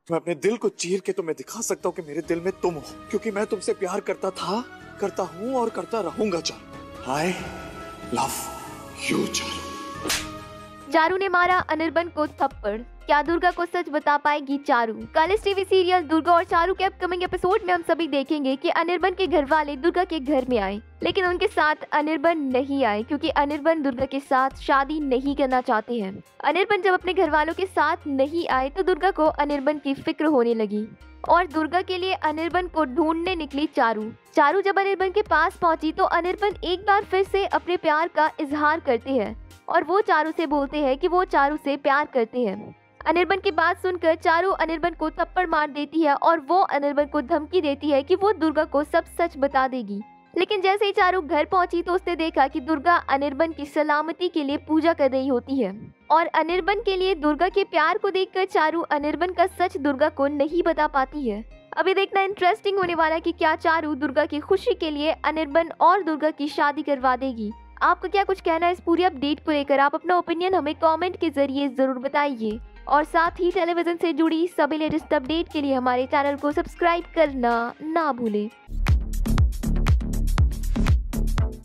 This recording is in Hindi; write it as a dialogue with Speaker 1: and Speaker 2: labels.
Speaker 1: मैं अपने दिल को चीर के तुम्हें दिखा सकता हूँ कि मेरे दिल में तुम हो, क्योंकि मैं तुमसे प्यार करता था, करता हूँ और करता रहूंगा Charu. I love you Charu.
Speaker 2: Charu ने मारा अनिर्बन को थप्पड़। क्या दुर्गा को सच बता पाएगी चारू? कल इस टीवी सीरियल दुर्गा और चारू के अपकमिंग एपिसोड में हम सभी देखेंगे कि अनिर्बन के घर वाले दुर्गा के घर में आए, लेकिन उनके साथ अनिर्बन नहीं आए क्योंकि अनिर्बन दुर्गा के साथ शादी नहीं करना चाहते हैं। अनिर्बन जब अपने घर वालों के साथ नहीं आए तो दुर्गा को अनिर्बन की फिक्र होने लगी और दुर्गा के लिए अनिर्बन को ढूंढने निकली चारू। चारू जब अनिर्बन के पास पहुंची तो अनिर्बन एक बार फिर से अपने प्यार का इजहार करते हैं और वो चारू से बोलते हैं कि वो चारू से प्यार करते हैं। अनिर्बन की बात सुनकर चारू अनिर्बन को थप्पड़ मार देती है और वो अनिर्बन को धमकी देती है कि वो दुर्गा को सब सच बता देगी। लेकिन जैसे ही चारू घर पहुंची तो उसने देखा कि दुर्गा अनिर्बन की सलामती के लिए पूजा कर रही होती है और अनिर्बन के लिए दुर्गा के प्यार को देखकर चारू अनिर्बन का सच दुर्गा को नहीं बता पाती है। अभी देखना इंटरेस्टिंग होने वाला है कि क्या चारू दुर्गा की खुशी के लिए अनिर्बन और दुर्गा की शादी करवा देगी। आपका क्या कुछ कहना है इस पूरी अपडेट को लेकर? आप अपना ओपिनियन हमें कमेंट के जरिए जरूर बताइए और साथ ही टेलीविजन से जुड़ी सभी लेटेस्ट अपडेट के लिए हमारे चैनल को सब्सक्राइब करना ना भूलें।